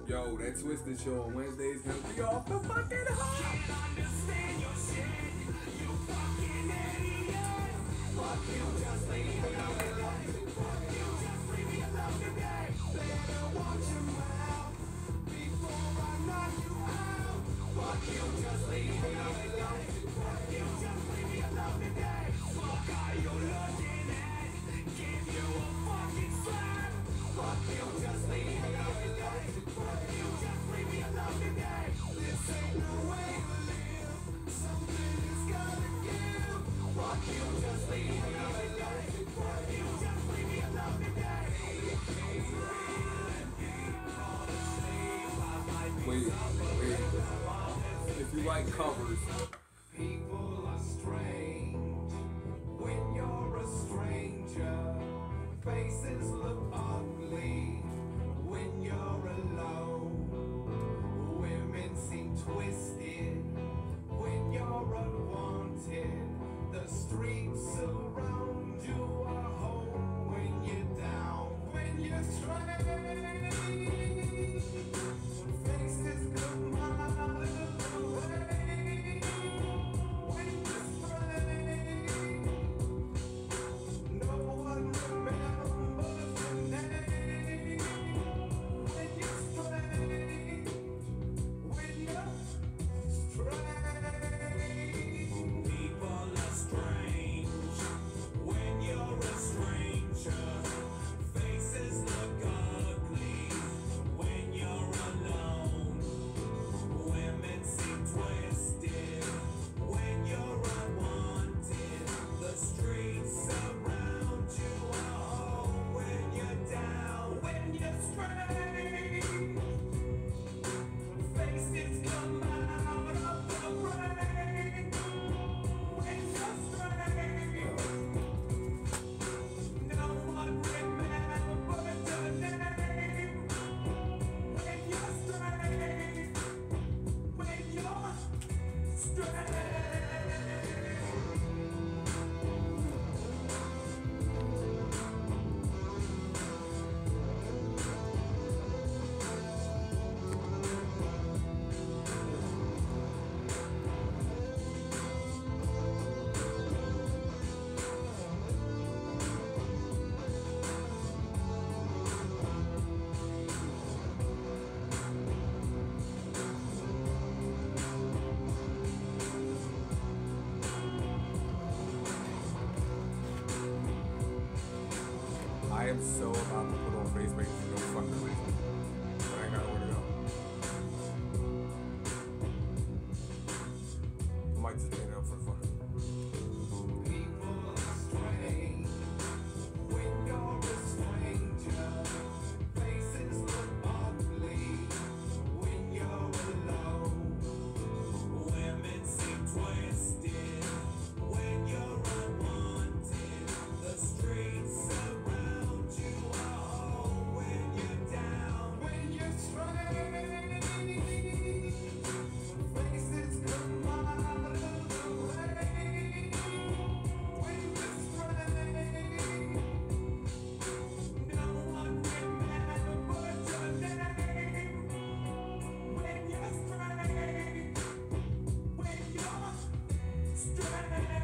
Yo, that Twisted show on Wednesdays gonna be off the fucking hook. Can't understand your shit. You fucking idiot. Fuck you, just leave me alone. Fuck you, just leave me alone today. Better watch your mouth before I knock you out. Fuck you, just leave me alone. Fuck you, just leave me alone today. Fuck are you looking at? Give you a fucking slap. Fuck you, just leave me alone. Fuck you, just leave me alone today. This ain't no way to live. Something is gotta give. Fuck you, just leave me alone. Fuck you, just leave me alone today. Wait. If you like covers, People are strange when you're a stranger. Faces look ugly when you're alone. Women seem twisted when you're unwanted. The streets surround you, a home when you're down, when you're strange. Faces come out of the way when you're strange. No one remembers your name when you're strange. When you're strange. People are strange when you're a stranger. Faces look ugly when you're alone. Women seem twisted when you're unwanted. The streets surround you, a home when you're down, when you're strange. Faces come out of the rain when you're strange. No one remembers your name when you're strange. When you're strange. I am so about to put on face paint for no fucking reason. But I ain't got nowhere to go. I might just take it up for the fucking. People are strange when you're a stranger. Faces look ugly when you're alone. Women seem twisted when you're unwanted. The streets surround you, a home when you're down, when you're strange. Faces come out of the rain when you're strange. No one remembers your name when you're strange. When you're strange.